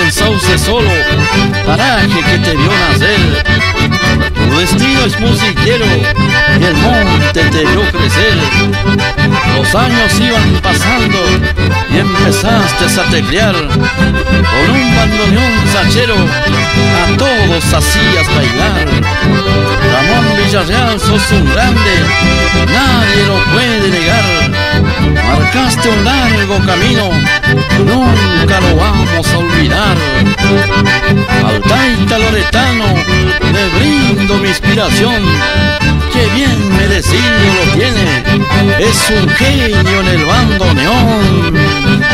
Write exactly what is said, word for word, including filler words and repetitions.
en Sauce solo, paraje que te vio nacer. Tu destino es musiquero y el monte te vio crecer. Los años iban pasando y empezaste a teclear. Con un bandoneón sachero a todos hacías bailar. Ramón Villarreal, sos un grande, nadie lo puede negar. Marcaste un largo camino, nunca lo vamos a olvidar. Al taita loretano le brindo mi inspiración, que bien merecido lo tiene, es un genio en el bandoneón.